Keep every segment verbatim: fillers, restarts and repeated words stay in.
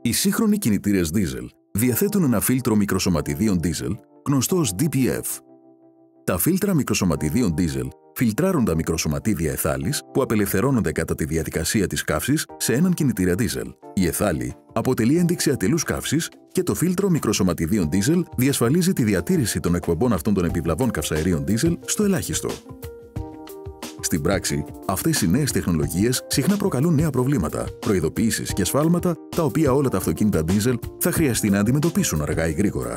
Οι σύγχρονοι κινητήρες δίζελ διαθέτουν ένα φίλτρο μικροσωματιδίων δίζελ, γνωστό ως ντι πι εφ. Τα φίλτρα μικροσωματιδίων δίζελ φιλτράρουν τα μικροσωματίδια εθάλης που απελευθερώνονται κατά τη διαδικασία της καύσης σε έναν κινητήρα δίζελ. Η εθάλη αποτελεί ένδειξη ατελούς καύσης και το φίλτρο μικροσωματιδίων δίζελ διασφαλίζει τη διατήρηση των εκπομπών αυτών των επιβλαβών καυσαερίων δίζελ στο ελάχιστο. Στην πράξη, αυτές οι νέες τεχνολογίες συχνά προκαλούν νέα προβλήματα, προειδοποιήσεις και σφάλματα, τα οποία όλα τα αυτοκίνητα δίζελ θα χρειαστεί να αντιμετωπίσουν αργά ή γρήγορα.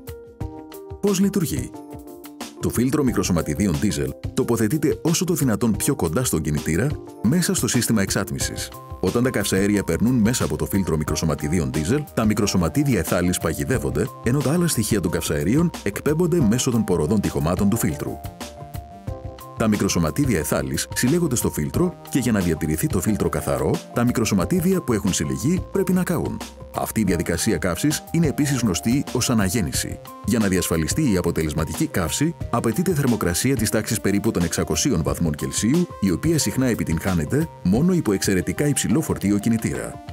Πώς λειτουργεί? Το φίλτρο μικροσωματιδίων δίζελ τοποθετείται όσο το δυνατόν πιο κοντά στον κινητήρα, μέσα στο σύστημα εξάτμισης. Όταν τα καυσαέρια περνούν μέσα από το φίλτρο μικροσωματιδίων δίζελ, τα μικροσωματίδια εθάλης παγιδεύονται, ενώ τα άλλα στοιχεία των καυσαερίων εκπέμπονται μέσω των ποροδών τυχωμάτων του φίλτρου. Τα μικροσωματίδια εθάλης συλλέγονται στο φίλτρο και για να διατηρηθεί το φίλτρο καθαρό, τα μικροσωματίδια που έχουν συλλεγεί πρέπει να καούν. Αυτή η διαδικασία καύσης είναι επίσης γνωστή ως αναγέννηση. Για να διασφαλιστεί η αποτελεσματική καύση, απαιτείται θερμοκρασία της τάξης περίπου των εξακοσίων βαθμών Κελσίου, η οποία συχνά επιτυγχάνεται μόνο υπό εξαιρετικά υψηλό φορτίο κινητήρα.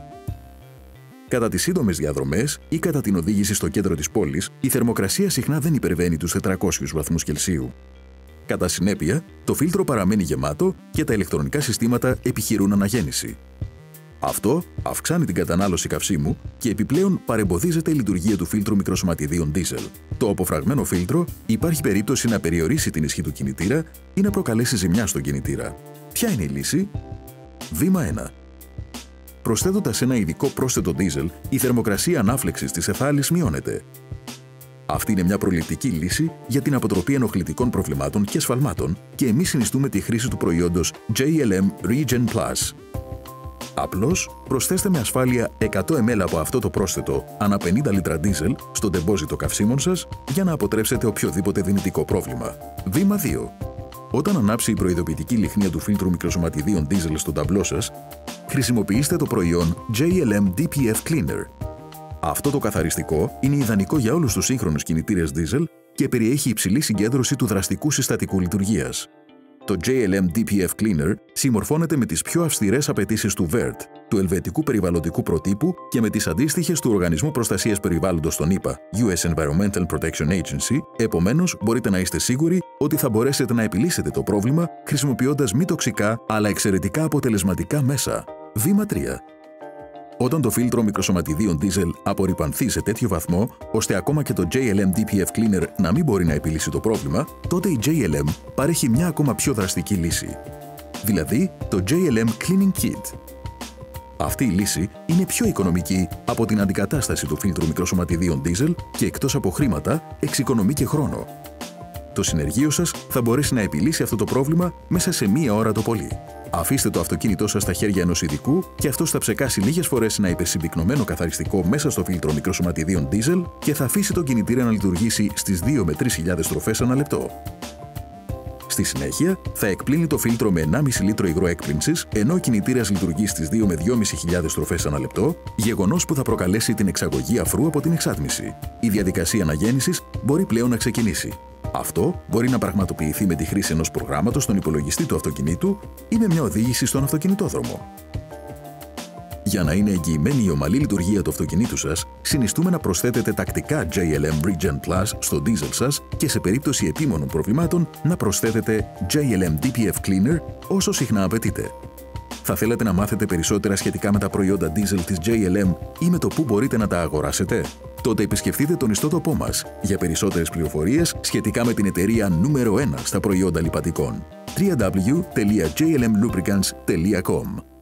Κατά τις σύντομες διαδρομές ή κατά την οδήγηση στο κέντρο της πόλης, η θερμοκρασία συχνά δεν υπερβαίνει τους τετρακόσιους βαθμούς Κελσίου. Κατά συνέπεια, το φίλτρο παραμένει γεμάτο και τα ηλεκτρονικά συστήματα επιχειρούν αναγέννηση. Αυτό αυξάνει την κατανάλωση καυσίμου και επιπλέον παρεμποδίζεται η λειτουργία του φίλτρου μικροσωματιδίων δίζελ. Το αποφραγμένο φίλτρο υπάρχει περίπτωση να περιορίσει την ισχύ του κινητήρα ή να προκαλέσει ζημιά στον κινητήρα. Ποια είναι η λύση? Βήμα ένα. Προσθέτοντας ένα ειδικό πρόσθετο δίζελ, η θερμοκρασία ανάφλεξης της εθάλης μειώνεται. Αυτή είναι μια προληπτική λύση για την αποτροπή ενοχλητικών προβλημάτων και σφαλμάτων και εμείς συνιστούμε τη χρήση του προϊόντος τζέι ελ εμ Regen Plus. Απλώς προσθέστε με ασφάλεια εκατό μιλιλίτρα από αυτό το πρόσθετο ανά πενήντα λίτρα δίζελ στο ντεμπόζιτο καυσίμων σας για να αποτρέψετε οποιοδήποτε δυνητικό πρόβλημα. Βήμα δύο. Όταν ανάψει η προειδοποιητική λιχνία του φίλτρου μικροσωματιδίων δίζελ στο ταμπλό σας, χρησιμοποιήστε το προϊόν τζέι ελ εμ ντι πι εφ Cleaner. Αυτό το καθαριστικό είναι ιδανικό για όλους τους σύγχρονους κινητήρες δίζελ και περιέχει υψηλή συγκέντρωση του δραστικού συστατικού λειτουργίας. Το τζέι ελ εμ ντι πι εφ Cleaner συμμορφώνεται με τις πιο αυστηρές απαιτήσεις του βερτ, του Ελβετικού Περιβαλλοντικού Προτύπου και με τις αντίστοιχες του Οργανισμού Προστασίας Περιβάλλοντος των ΗΠΑ, γιου ες Environmental Protection Agency, επομένως μπορείτε να είστε σίγουροι ότι θα μπορέσετε να επιλύσετε το πρόβλημα χρησιμοποιώντας μη τοξικά αλλά εξαιρετικά αποτελεσματικά μέσα. Βήμα τρία. Όταν το φίλτρο μικροσωματιδίων δίζελ απορρυπανθεί σε τέτοιο βαθμό, ώστε ακόμα και το τζέι ελ εμ ντι πι εφ Cleaner να μην μπορεί να επιλύσει το πρόβλημα, τότε η τζέι ελ εμ παρέχει μια ακόμα πιο δραστική λύση. Δηλαδή, το τζέι ελ εμ Cleaning Kit. Αυτή η λύση είναι πιο οικονομική από την αντικατάσταση του φίλτρου μικροσωματιδίων δίζελ και εκτός από χρήματα, εξοικονομεί και χρόνο. Το συνεργείο σας θα μπορέσει να επιλύσει αυτό το πρόβλημα μέσα σε μία ώρα το πολύ. Αφήστε το αυτοκίνητό σας στα χέρια ενός ειδικού και αυτός θα ψεκάσει λίγες φορές ένα υπερσυμπυκνωμένο καθαριστικό μέσα στο φίλτρο μικροσωματιδίων δίζελ και θα αφήσει τον κινητήρα να λειτουργήσει στις δύο με τρεις χιλιάδες στροφές ανά λεπτό. Στη συνέχεια, θα εκπλύνει το φίλτρο με ενάμιση λίτρο υγρό έκπλυνσης, ενώ ο κινητήρας λειτουργεί στις δύο με δυόμισι χιλιάδες στροφές ανά λεπτό, γεγονός που θα προκαλέσει την εξαγωγή αφρού από την εξάτμιση. Η διαδικασία αναγέννησης μπορεί πλέον να ξεκινήσει. Αυτό μπορεί να πραγματοποιηθεί με τη χρήση ενός προγράμματος στον υπολογιστή του αυτοκινήτου ή με μια οδήγηση στον αυτοκινητόδρομο. Για να είναι εγγυημένη η ομαλή λειτουργία του αυτοκινήτου σας, συνιστούμε να προσθέτετε τακτικά τζέι ελ εμ Regen Plus στο diesel σας και σε περίπτωση επίμονων προβλημάτων να προσθέτετε τζέι ελ εμ ντι πι εφ Cleaner όσο συχνά απαιτείτε. Θα θέλατε να μάθετε περισσότερα σχετικά με τα προϊόντα diesel της τζέι ελ εμ ή με το πού μπορείτε να τα αγοράσετε? Τότε επισκεφτείτε τον ιστότοπό μας για περισσότερες πληροφορίες σχετικά με την εταιρεία νούμερο ένα στα προϊόντα λιπατικών. double-u double-u double-u τελεία τζέι ελ εμ lubricants τελεία com